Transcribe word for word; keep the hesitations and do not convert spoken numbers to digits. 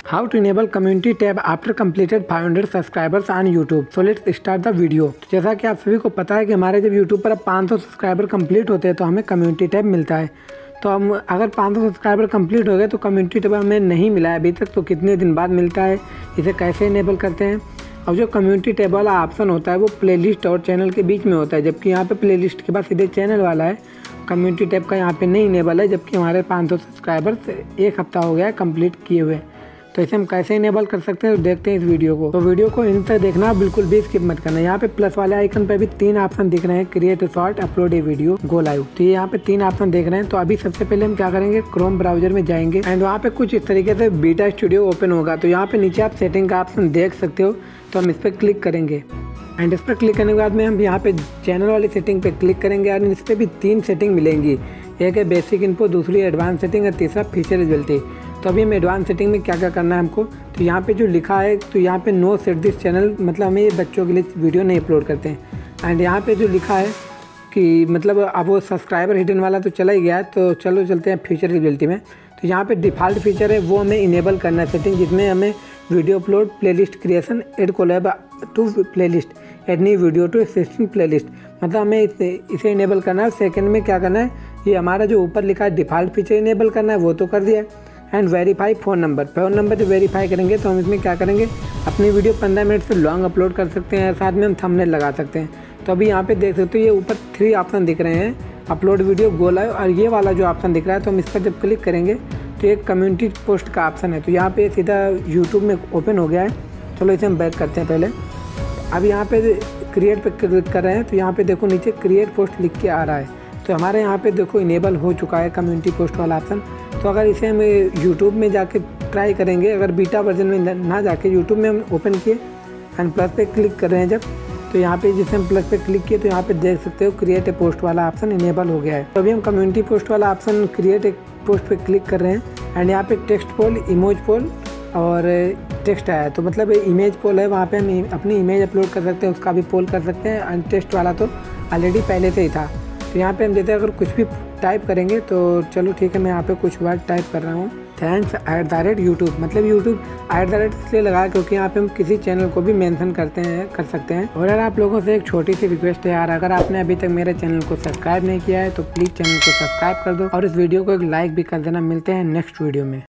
How to enable community tab after completed five hundred subscribers on YouTube. So let's start the video. तो जैसा कि आप सभी को पता है कि हमारे जब YouTube पर अब पाँच सौ सब्सक्राइबर कंप्लीट होते हैं तो हमें कम्युनिटी टैब मिलता है। तो हम अगर पाँच सौ सब्सक्राइबर कंप्लीट हो गए तो कम्युनिटी टैब हमें नहीं मिला है अभी तक, तो कितने दिन बाद मिलता है, इसे कैसे इनेबल करते हैं। और जो कम्युनिटी टैब वाला ऑप्शन होता है वो प्लेलिस्ट और चैनल के बीच में होता है, जबकि यहाँ पे प्लेलिस्ट के बाद सीधे चैनल वाला है। कम्युनिटी टैब का यहाँ पे नहीं इनेबल है, जबकि हमारे पाँच सौ सब्सक्राइबर्स एक हफ्ता हो गया है कंप्लीट किए हुए। तो इसे हम कैसे इनेबल कर सकते हैं तो देखते हैं इस वीडियो को। तो वीडियो को इन तक देखना, बिल्कुल भी स्किप मत करना। यहाँ पे प्लस वाले आइकन पे भी तीन ऑप्शन दिख रहे हैं, create short, upload a video, go live. तो ये यहाँ पे तीन ऑप्शन देख रहे हैं। तो अभी सबसे पहले हम क्या करेंगे, क्रोम ब्राउजर में जाएंगे एंड वहाँ पे कुछ इस तरीके से बीटा स्टूडियो ओपन होगा। तो यहाँ पे नीचे आप सेटिंग का ऑप्शन देख सकते हो, तो हम इस पर क्लिक करेंगे एंड इस पर क्लिक करने के बाद में हम यहाँ पे चैनल वाली सेटिंग पे क्लिक करेंगे और इस पर भी तीन सेटिंग मिलेंगी। एक है बेसिक इन्फो, दूसरी एडवांस सेटिंग और तीसरा फीचर विजिबिलिटी। तो अभी हम एडवांस सेटिंग में क्या क्या करना है हमको, तो यहाँ पे जो लिखा है तो यहाँ पे नो सेट दिस चैनल, मतलब हमें ये बच्चों के लिए वीडियो नहीं अपलोड करते हैं। एंड यहाँ पे जो लिखा है कि मतलब अब वो सब्सक्राइबर हिडन वाला तो चला ही गया है, तो चलो चलते हैं फीचर विजिबिलिटी में। तो यहाँ पे डिफ़ॉल्ट फीचर है वो हमें इनेबल करना है सेटिंग, जिसमें हमें video upload, playlist creation, add collab to playlist, add new video to existing playlist, मतलब हमें इसे इनेबल करना है। सेकंड में क्या करना है, ये हमारा जो ऊपर लिखा है डिफ़ॉल्ट फीचर इनेबल करना है वो तो कर दिया है। And verify phone number, phone number जो वेरीफाई करेंगे तो हम इसमें क्या करेंगे, अपनी वीडियो पंद्रह मिनट से लॉन्ग अपलोड कर सकते हैं, साथ में हम थंबनेल लगा सकते हैं। तो अभी यहाँ पे देख सकते हो ये ऊपर थ्री ऑप्शन दिख रहे हैं, अपलोड वीडियो, गो लाइव, और ये वाला जो ऑप्शन दिख रहा है तो हम इस पर जब क्लिक करेंगे तो एक कम्युनिटी पोस्ट का ऑप्शन है। तो यहाँ पे सीधा यूट्यूब में ओपन हो गया है। चलो इसे हम बैक करते हैं पहले। अब यहाँ पे क्रिएट पे क्लिक कर रहे हैं तो यहाँ पे देखो नीचे क्रिएट पोस्ट लिख के आ रहा है। तो हमारे यहाँ पे देखो इनेबल हो चुका है कम्युनिटी पोस्ट वाला ऑप्शन। तो अगर इसे हम यूट्यूब में जाके ट्राई करेंगे, अगर बीटा वर्जन में ना जाके यूट्यूब में हम ओपन किए एंड प्लस पे क्लिक कर रहे हैं जब, तो यहाँ पे जिसे हम प्लस पे क्लिक किए तो यहाँ पे देख सकते हो क्रिएट ए पोस्ट वाला ऑप्शन इनेबल हो गया है। तो अभी हम कम्युनिटी पोस्ट वाला ऑप्शन क्रिएट ए पोस्ट पे क्लिक कर रहे हैं एंड यहाँ पे टेक्स्ट पोल, इमोज पोल और टेक्स्ट आया है। तो मतलब इमेज पोल है, वहाँ पे हम अपनी इमेज अपलोड कर सकते हैं, उसका भी पोल कर सकते हैं। एंड टेक्स्ट वाला तो ऑलरेडी पहले से ही था। तो यहाँ पे हम देते हैं अगर कुछ भी टाइप करेंगे तो चलो ठीक है, मैं यहाँ पे कुछ वर्ड टाइप कर रहा हूँ, thanks at the rate YouTube, मतलब यूट्यूब एट द रेट इसलिए लगा क्योंकि यहाँ पे हम किसी चैनल को भी मेंशन करते हैं कर सकते हैं। और यार आप लोगों से एक छोटी सी रिक्वेस्ट है यार, अगर आपने अभी तक मेरे चैनल को सब्सक्राइब नहीं किया है तो प्लीज़ चैनल को सब्सक्राइब कर दो और इस वीडियो को एक लाइक भी कर देना। मिलते हैं नेक्स्ट वीडियो में।